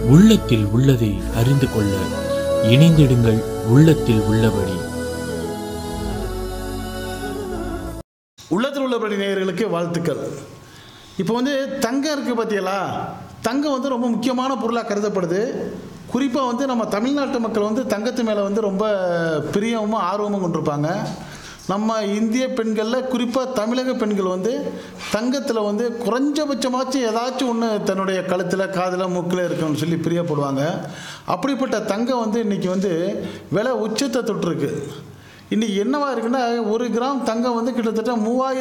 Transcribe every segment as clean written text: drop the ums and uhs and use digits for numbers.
உள்ளத்தில் உள்ளதை அறிந்து கொள்ள இணைந்திடுங்கள் உள்ளத்தில் உள்ளபடி. உள்ளத்தில் உள்ளபடி நேயர்களுக்கு வாழ்த்துக்கள். இப்போ தங்கம் இருக்குது பார்த்தீங்களா, தங்கம் ரொம்ப முக்கியமான பொருளாக கருதப்படுது. குறிப்பாக நம்ம தமிழ்நாட்டு மக்கள் தங்கத்து மேலே ரொம்ப பிரியமும் ஆர்வமும் கொண்டிருப்பாங்க. நம்ம இந்திய பெண்களில் குறிப்பாக தமிழக பெண்கள் தங்கத்தில் குறைஞ்சபட்சமாச்சும் ஏதாச்சும் ஒன்று தன்னுடைய கழுத்தில் காதில் மூக்கில் இருக்கணும்னு சொல்லி பிரியப்படுவாங்க. அப்படிப்பட்ட தங்கம் இன்றைக்கி விலை உச்சத்தை தொட்டிருக்கு. இன்றைக்கி என்னவா இருக்குன்னா, 1 கிராம் தங்கம் கிட்டத்தட்ட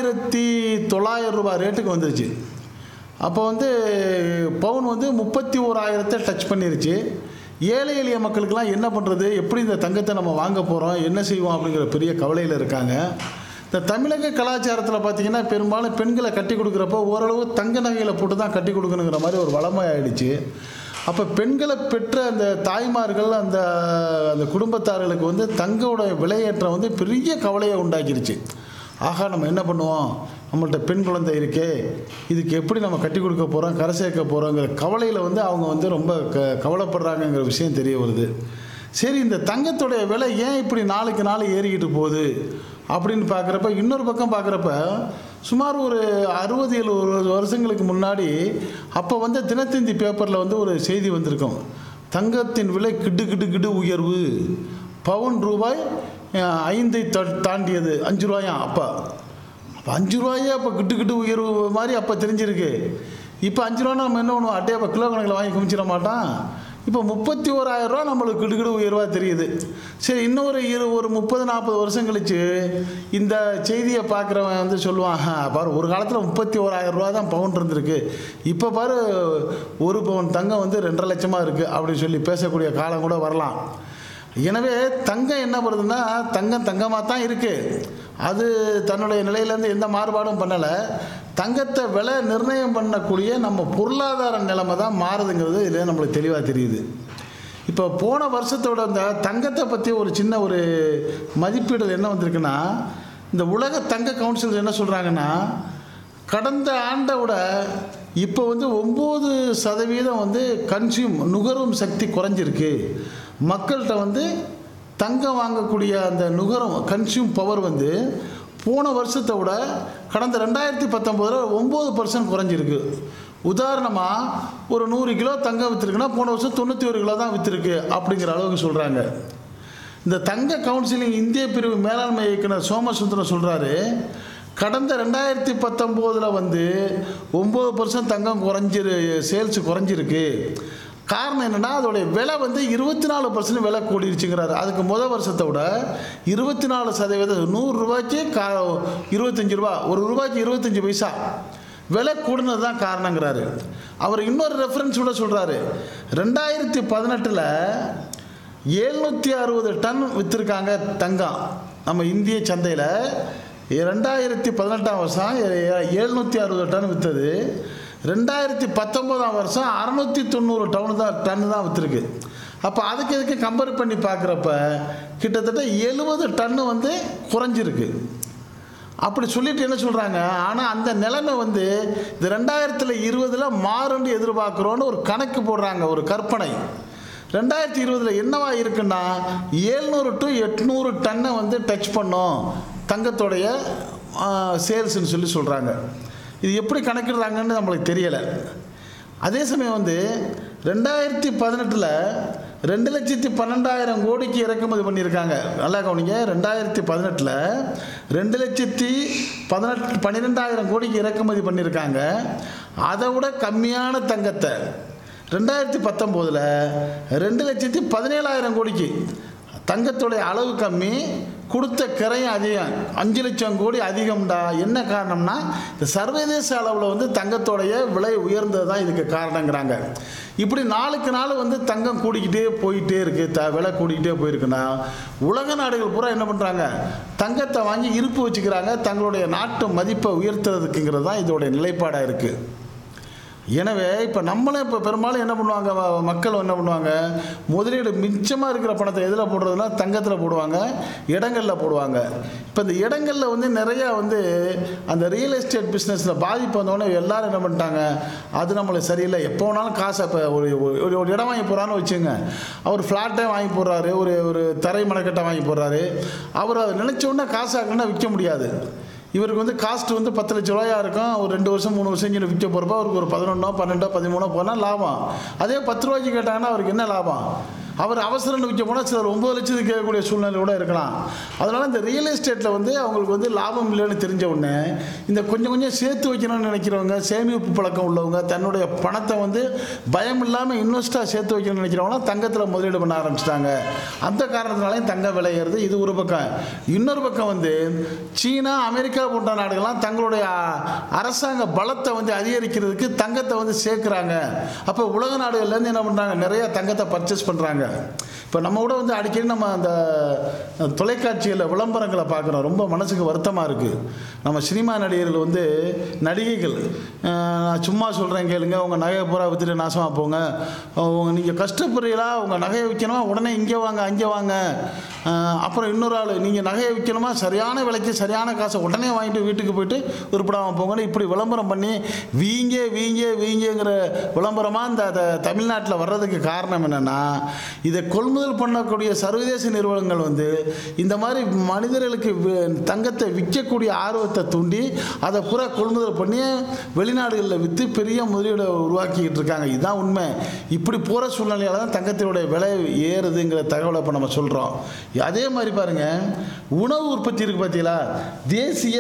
3900 ரூபாய் ரேட்டுக்கு வந்துருச்சு. அப்போ பவுன் 31,000 டச் பண்ணிருச்சு. ஏழை எளிய மக்களுக்கெல்லாம் என்ன பண்ணுறது, எப்படி இந்த தங்கத்தை நம்ம வாங்க போகிறோம், என்ன செய்வோம் அப்படிங்கிற பெரிய கவலையில் இருக்காங்க. இந்த தமிழக கலாச்சாரத்தில் பார்த்திங்கன்னா பெரும்பாலும் பெண்களை கட்டி கொடுக்குறப்போ ஓரளவு தங்க நகைகளை போட்டு தான் கட்டி கொடுக்கணுங்கிற மாதிரி ஒரு வழமை ஆகிடுச்சு. அப்போ பெண்களை பெற்ற அந்த தாய்மார்கள் அந்த அந்த குடும்பத்தார்களுக்கு தங்கோட விலையேற்றம் பெரிய கவலையை உண்டாக்கிருச்சு. ஆகா, நம்ம என்ன பண்ணுவோம், நம்மள்ட்ட பெண் குழந்தை இருக்கே, இதுக்கு எப்படி நம்ம கட்டி கொடுக்க போகிறோம், கரை சேர்க்க போகிறோங்கிற கவலையில் அவங்க ரொம்ப கவலைப்படுறாங்கங்கிற விஷயம் தெரிய வருது. சரி, இந்த தங்கத்துடைய விலை ஏன் இப்படி நாளுக்கு நாள் ஏறிக்கிட்டு போகுது அப்படின்னு பார்க்குறப்ப, இன்னொரு பக்கம் பார்க்குறப்ப சுமார் ஒரு 60-70 வருஷங்களுக்கு முன்னாடி அப்போ தினத்தந்தி பேப்பரில் ஒரு செய்தி வந்திருக்கும். தங்கத்தின் விலை கிடு கிடு கிடு உயர்வு, பவுன் ரூபாய் 5 தாண்டியது, 5 ரூபாயா. அப்போ 5 ரூபாயே அப்போ கிட்டு கிட்டு உயர்வு மாதிரி அப்போ தெரிஞ்சிருக்கு. இப்போ 5 ரூபா நம்ம என்ன பண்ணுவோம், அட்டையை கிலோ கணக்கில் வாங்கி குமிச்சிட மாட்டான். இப்போ 31,000 ரூபா நம்மளுக்கு கிடுகிடு உயர்வாக தெரியுது. சரி, இன்னொரு ஒரு 30-40 வருஷம் கழித்து இந்த செய்தியை பார்க்குறவன் சொல்லுவான், பாரு ஒரு காலத்தில் 31,000 ரூபா தான் பவுன் இருந்திருக்கு, இப்போ பாரு ஒரு பவுன் தங்கம் 2.5 லட்சமாக இருக்குது அப்படின்னு சொல்லி பேசக்கூடிய காலம் கூட வரலாம். எனவே தங்கம் என்ன பண்ணுறதுன்னா, தங்கம் தங்கமாக தான் இருக்குது, அது தன்னுடைய நிலையிலேருந்து எந்த மாறுபாடும் பண்ணலை. தங்கத்தை விலை நிர்ணயம் பண்ணக்கூடிய நம்ம பொருளாதார நிலைமை தான் மாறுதுங்கிறது இதில் நம்மளுக்கு தெளிவாக தெரியுது. இப்போ போன வருஷத்தோட இந்த தங்கத்தை பற்றி ஒரு சின்ன ஒரு மதிப்பீடு என்ன வந்திருக்குன்னா, இந்த உலக தங்க கவுன்சில் என்ன சொல்கிறாங்கன்னா, கடந்த ஆண்டை விட இப்போ 9% கன்சியூம் நுகரும் சக்தி குறைஞ்சிருக்கு. மக்கள்கிட்ட தங்கம் வாங்கக்கூடிய அந்த நுகரும் கன்சியூம் பவர் போன வருஷத்தை விட கடந்த 2019 9% குறைஞ்சிருக்கு. உதாரணமாக ஒரு 100 கிலோ தங்கம் விற்றுருக்குன்னா போன வருஷம் 91 கிலோ தான் விற்றுருக்கு அப்படிங்கிற அளவுக்கு சொல்கிறாங்க. இந்த தங்க கவுன்சிலிங் இந்திய பிரிவு மேலாண்மை இயக்குனர் சோமசுந்தரம் சொல்கிறாரு, கடந்த 2019 9% தங்கம் சேல்ஸ் குறைஞ்சிருக்கு. காரணம் என்னென்னா, அதோடைய விலை 24% விலை கூடிருச்சுங்கிறாரு. அதுக்கு முதல் வருஷத்தை விட 24%, 100 ரூபாய்க்கு 25 ரூபா, ஒரு ரூபாய்க்கு 25 பைசா விலை கூடுனது தான் காரணங்கிறாரு. அவர் இன்னொரு ரெஃபரன்ஸ் கூட சொல்கிறாரு, 2018 760 டன் விற்றுருக்காங்க தங்கம் நம்ம இந்திய சந்தையில். 2018 வருஷம் 760 டன் விற்றது. 2019 வருஷம் 690 டன் தான் விற்றுருக்கு. அப்போ அதுக்கு இதுக்கு கம்பேர் பண்ணி பார்க்குறப்ப கிட்டத்தட்ட 70 டன்னு குறைஞ்சிருக்கு. அப்படி சொல்லிட்டு என்ன சொல்கிறாங்க, ஆனால் அந்த நிலைமை இந்த 2020 மாறுன்னு எதிர்பார்க்குறோன்னு ஒரு கணக்கு போடுறாங்க, ஒரு கற்பனை. 2020 என்னவா இருக்குன்னா 700 to 800 டன்னை டச் பண்ணோம் தங்கத்தோடைய சேல்ஸ்ன்னு சொல்லி சொல்கிறாங்க. இது எப்படி கணக்கிடுறாங்கன்னு நம்மளுக்கு தெரியலை. அதே சமயம் 2018 2,12,000 கோடிக்கு இறக்குமதி பண்ணியிருக்காங்க. நல்லா கவனிங்க, 2018 2,12,000 கோடிக்கு இறக்குமதி பண்ணியிருக்காங்க. அதை விட கம்மியான தங்கத்தை 2019 2,17,000 கோடிக்கு. தங்கத்துடைய அளவு கம்மி, கொடுத்த கிரையும் அதிகம், 5 லட்சம் கோடி அதிகம்டா. என்ன காரணம்னா, இந்த சர்வதேச அளவில் தங்கத்தோடைய விலை உயர்ந்தது தான் இதுக்கு காரணங்கிறாங்க. இப்படி நாளுக்கு நாள் தங்கம் கூடிக்கிட்டே போயிட்டே இருக்குது, விலை கூடிக்கிட்டே போயிருக்குன்னா உலக நாடுகள் பூரா என்ன பண்ணுறாங்க, தங்கத்தை வாங்கி இருப்பு வச்சுக்கிறாங்க, தங்களுடைய நாட்டு மதிப்பை உயர்த்துறதுக்குங்கிறது தான் இதோடைய நிலைப்பாடாக இருக்குது. எனவே இப்போ நம்மளே இப்போ பெரும்பாலும் என்ன பண்ணுவாங்க, மக்கள் என்ன பண்ணுவாங்க, முதலீடு மிச்சமாக இருக்கிற பணத்தை எதில் போடுறதுனா தங்கத்தில் போடுவாங்க, இடங்களில் போடுவாங்க. இப்போ இந்த இடங்களில் வந்து நிறையா வந்து அந்த ரியல் எஸ்டேட் பிஸ்னஸில் பாதிப்பு வந்தோடனே எல்லாரும் என்ன பண்ணிட்டாங்க, அது நம்மளுக்கு சரியில்லை, எப்போ வேணாலும் காசை இப்போ ஒரு இடம் வாங்கி போகிறான்னு வச்சுங்க, அவர் ஃப்ளாட்டே வாங்கி போடுறாரு, ஒரு தரை மணக்கட்டை வாங்கி போடுறாரு, அவர் அதை நினச்ச உடனே காசு ஆகணும்னா விற்க முடியாது. இவருக்கு வந்து காஸ்ட் வந்து 10 லட்ச ரூபாயா இருக்கும், ஒரு 2 வருஷம் 3 வருஷம் இங்கே விற்க போகிறப்ப அவருக்கு ஒரு 11 12 13 போனால் லாபம். அதே 10 ரூபாய்க்கு கேட்டாங்கன்னா அவருக்கு என்ன லாபம்? அவர் அவசரம் விற்க போனால் சிலர் 9 லட்சத்துக்கு கேட்கக்கூடிய சூழ்நிலை கூட இருக்கலாம். அதனால் இந்த ரியல் எஸ்டேட்டில் வந்து அவங்களுக்கு வந்து லாபம் இல்லைன்னு தெரிஞ்ச உடனே இந்த கொஞ்சம் கொஞ்சம் சேர்த்து வைக்கணும்னு நினைக்கிறவங்க, சேமிப்பு பழக்கம் உள்ளவங்க, தன்னுடைய பணத்தை வந்து பயம் இல்லாமல் இன்வெஸ்ட்டாக சேர்த்து வைக்கணும்னு நினைக்கிறவங்களாம் தங்கத்தில் முதலீடு பண்ண ஆரம்பிச்சிட்டாங்க. அந்த காரணத்தினாலையும் தங்கம் விலை ஏறுது. இது ஒரு பக்கம். இன்னொரு பக்கம் வந்து சீனா, அமெரிக்கா போன்ற நாடுகள்லாம் தங்களுடைய அரசாங்க பலத்தை வந்து அதிகரிக்கிறதுக்கு தங்கத்தை வந்து சேர்க்குறாங்க. அப்போ உலக நாடுகள்லேருந்து என்ன பண்ணுறாங்க, நிறைய தங்கத்தை பர்ச்சேஸ் பண்ணுறாங்க. இப்போ நம்ம கூட வந்து அடிக்கடி நம்ம அந்த தொலைக்காட்சிகளில் விளம்பரங்களை பார்க்குறோம். ரொம்ப மனசுக்கு வருத்தமாக இருக்குது. நம்ம சினிமா நடிகர்கள் வந்து நடிகைகள், நான் சும்மா சொல்கிறேன் கேளுங்க, உங்கள் நகையை பூரா விற்றுட்டு நாசமாக போங்க, நீங்கள் கஷ்டப்படுறீங்களா, உங்கள் நகையை விற்கணுமா உடனே இங்கே வாங்க அங்கே வாங்க, அப்புறம் இன்னொரு ஆள் நீங்கள் நகையை விற்கணுமா சரியான விலைக்கு சரியான காசை உடனே வாங்கிட்டு வீட்டுக்கு போயிட்டு உருப்படாமல் போங்கன்னு இப்படி விளம்பரம் பண்ணி வீங்கிற விளம்பரமாக இந்த தமிழ்நாட்டில் வர்றதுக்கு காரணம் என்னென்னா, இதை கொள்முதல் பண்ணக்கூடிய சர்வதேச நிறுவனங்கள் வந்து இந்த மாதிரி மனிதர்களுக்கு தங்கத்தை விற்கக்கூடிய ஆர்வத்தை தூண்டி அதை பூரா கொள்முதல் பண்ணி வெளிநாடுகளில் விற்று பெரிய முதலீடை உருவாக்கிக்கிட்டு இருக்காங்க. இதுதான் உண்மை. இப்படி போகிற சூழ்நிலையால் தான் தங்கத்தினுடைய விலை ஏறுதுங்கிற தகவலை இப்போ நம்ம சொல்கிறோம். அதே மாதிரி பாருங்கள், உணவு உற்பத்தி இருக்குது பார்த்தீங்களா, தேசிய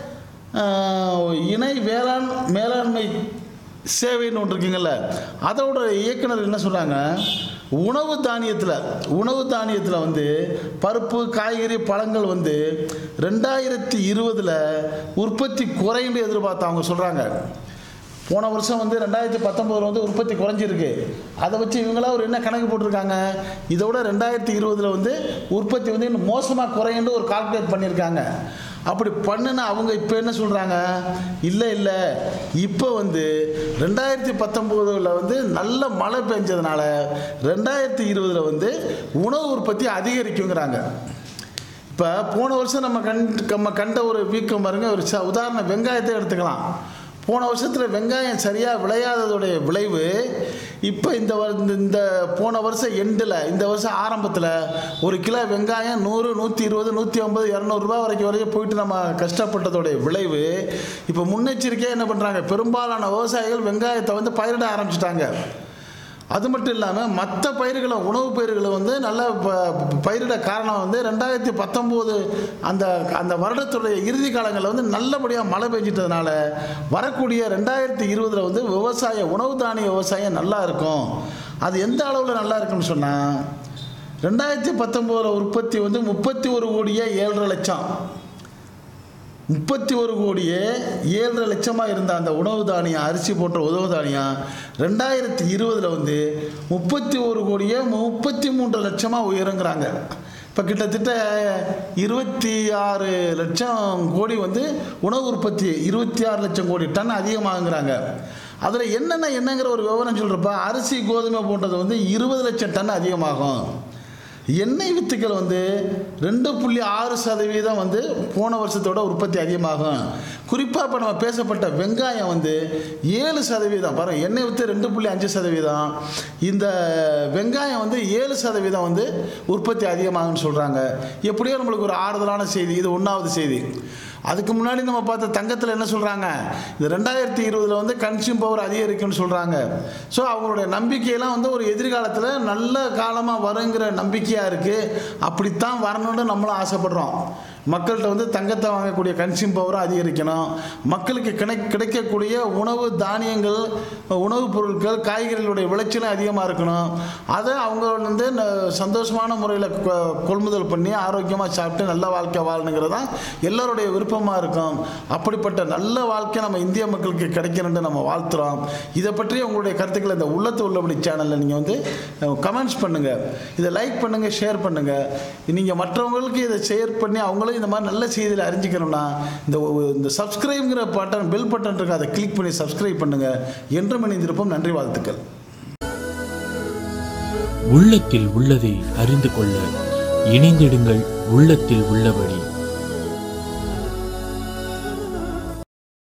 இணை மேலாண்மை சேவைன்னு ஒன்று இருக்குங்கள்ல, அதோட இயக்குனர் என்ன சொல்கிறாங்க, உணவு தானியத்தில் வந்து பருப்பு, காய்கறி, பழங்கள் வந்து 2020 உற்பத்தி குறைந்து எதிர்பார்த்து அவங்க சொல்கிறாங்க. போன வருஷம் வந்து 2019 வந்து உற்பத்தி குறைஞ்சிருக்கு. அதை வச்சு இவங்களா ஒரு என்ன கணக்கு போட்டிருக்காங்க, இதோட 2020 வந்து உற்பத்தி வந்து இன்னும் மோசமாக குறையுன்னு ஒரு கால்குலேட் பண்ணியிருக்காங்க. அப்படி பண்ணுன்னா அவங்க இப்போ என்ன சொல்கிறாங்க, இல்லை இப்போ வந்து 2019 வந்து நல்ல மழை பெஞ்சதுனால 2020 வந்து உணவு உற்பத்தி அதிகரிக்குங்கிறாங்க. இப்போ போன வருஷம் நம்ம கண்ட ஒரு வீக்கம் பாருங்க. ஒரு உதாரணம் வெங்காயத்தை எடுத்துக்கலாம். போன வருஷத்தில் வெங்காயம் சரியாக விளையாததுடைய விளைவு இப்போ இந்த போன வருஷம் எண்டில், இந்த வருஷம் ஆரம்பத்தில் ஒரு கிலோ வெங்காயம் 100, 120, 150, 200 ரூபா வரைக்கும் போயிட்டு நம்ம கஷ்டப்பட்டதோடைய விளைவு இப்போ முன்னெச்சரிக்கையாக என்ன பண்ணுறாங்க, பெரும்பாலான விவசாயிகள் வெங்காயத்தை வந்து பயிரிட ஆரம்பிச்சிட்டாங்க. அது மட்டும் இல்லாமல் மற்ற பயிர்களை, உணவு பயிர்களை வந்து நல்ல பயிரிட காரணம் வந்து 2019 அந்த வருடத்துடைய இறுதி காலங்களில் வந்து நல்லபடியாக மழை பெஞ்சிட்டதுனால வரக்கூடிய 2020 வந்து உணவு தானிய விவசாயம் நல்லா இருக்கும். அது எந்த அளவில் நல்லா இருக்குன்னு சொன்னால், 2019 உற்பத்தி வந்து 31,7,00,000 31,7,00,000 இருந்த அந்த உணவு தானியம், அரிசி போன்ற உணவு தானியம் 2020 வந்து 31,33,00,000 உயருங்கிறாங்க. இப்போ கிட்டத்தட்ட 26 லட்சம் கோடி வந்து உணவு உற்பத்தி, 26 லட்சம் கோடி டன் அதிகமாகுங்கிறாங்க. அதில் என்னங்கிற ஒரு விவரம் சொல்கிறப்ப, அரிசி கோதுமை போன்றது வந்து 20 லட்சம் டன் அதிகமாகும். எண்ணெய் வித்துக்கள் வந்து 2.6% வந்து போன வருஷத்தோட உற்பத்தி அதிகமாகும். குறிப்பாக இப்போ நம்ம பேசப்பட்ட வெங்காயம் வந்து 7%. பாருங்கள், எண்ணெய் வித்து 2.5%, இந்த வெங்காயம் வந்து 7% வந்து உற்பத்தி அதிகமாகும்னு சொல்கிறாங்க. எப்படியோ நம்மளுக்கு ஒரு ஆறுதலான செய்தி. இது 1வது செய்தி. அதுக்கு முன்னாடி நம்ம பார்த்த தங்கத்தில் என்ன சொல்கிறாங்க, இந்த 2020 வந்து கன்சியூம் பவர் அதிகரிக்கும்னு சொல்கிறாங்க. ஸோ அவங்களுடைய நம்பிக்கையெல்லாம் வந்து ஒரு எதிர்காலத்தில் நல்ல காலமாக வருங்கிற நம்பிக்கையாக இருக்குது. அப்படித்தான் வரணும்னு நம்மளும் ஆசைப்படுறோம். மக்கள்கிட்ட வந்து தங்கத்தை வாங்கக்கூடிய கன்சியூம் பவரை அதிகரிக்கணும். மக்களுக்கு கிடைக்கக்கூடிய உணவு தானியங்கள், உணவுப் பொருட்கள், காய்கறிகளுடைய விளைச்சலும் அதிகமாக இருக்கணும். அதை அவங்க வந்து சந்தோஷமான முறையில் கொள்முதல் பண்ணி ஆரோக்கியமாக சாப்பிட்டு நல்ல வாழ்க்கை வாழணுங்கிறது தான் எல்லோருடைய விருப்பமாக இருக்கும். அப்படிப்பட்ட நல்ல வாழ்க்கை நம்ம இந்திய மக்களுக்கு கிடைக்கணும்னு நம்ம வாழ்த்துறோம். இதை பற்றி உங்களுடைய கருத்துக்களை இந்த உள்ளத்து உள்ளபடி சேனலில் நீங்கள் வந்து கமெண்ட்ஸ் பண்ணுங்கள், இதை லைக் பண்ணுங்கள், ஷேர் பண்ணுங்கள். நீங்கள் மற்றவங்களுக்கு இதை ஷேர் பண்ணி அவங்களும் இந்த மாதிரி நல்ல செய்தியில் அறிஞ்சிக்கணும்னா இந்த சப்ஸ்கிரைப்ங்கிற பட்டன், பெல் பட்டன் இருக்கு, அதை கிளிக் பண்ணி சப்ஸ்கிரைப் பண்ணுங்கள். என்றும் இணைந்திருப்போம். நன்றி, வாழ்த்துக்கள். உள்ளத்தில் உள்ளதை அறிந்து கொள்ள இணைந்திடுங்கள் உள்ளத்தில் உள்ளபடி.